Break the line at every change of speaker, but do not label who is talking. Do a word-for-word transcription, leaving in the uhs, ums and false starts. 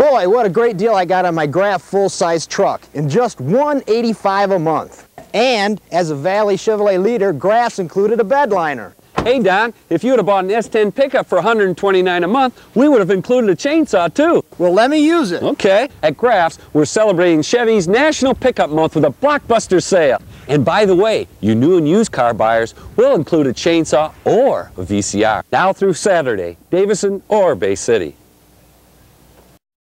Boy, what a great deal I got on my Graf full-size truck in just one eighty-five a month. And as a Valley Chevrolet leader, Graf's included a bed liner.
Hey Don, if you would have bought an S ten pickup for one hundred twenty-nine dollars a month, we would have included a chainsaw too.
Well, let me use it.
Okay. At Graf's, we're celebrating Chevy's National Pickup Month with a blockbuster sale. And by the way, you new and used car buyers will include a chainsaw or a V C R. Now through Saturday, Davison or Bay City.